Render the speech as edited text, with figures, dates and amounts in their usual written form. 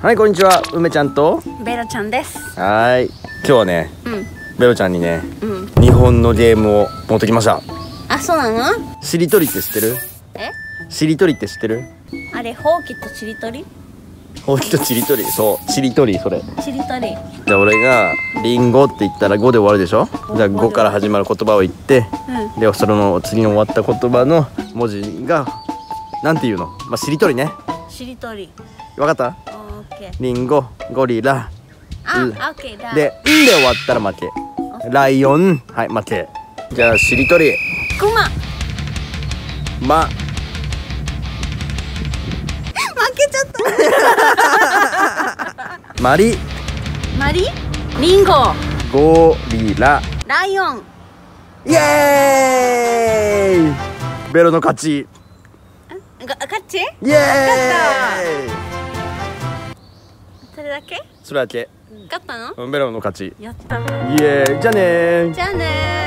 はい、こんにちは。梅ちゃんとベロちゃんです。 はい。今日はね、ベロちゃんにね、 うん。 日本のゲームを持ってきました。 あ、そうなの？ しりとりって知ってる？ え？ しりとりって知ってる？ あれ、ほうきとちりとり？ ほうきとちりとり。そう、しりとり、それ。 ちりとり。 じゃあ俺がリンゴって言ったら5で終わるでしょ。じゃあ5から始まる言葉を言って、でそれの次に終わった言葉の文字がなんていうの？まあしりとりね。 しりとり。 わかった？ オッケー。 リンゴ、ゴリラ。 あ、オッケーだ。 で、んで終わったら負け。ライオン、はい、負け。じゃあしりとり。 クマ。 ま。 負けちゃった。 マリ。 マリ？リンゴ。 ゴリラ。 ライオン。 イエーイ。ベロの勝ち。 勝ち？ イエーイ。 それだけ？ それだけ。 勝ったの？ ベロの勝ち。 やった。 イエーイ。じゃあねー。 じゃあねー。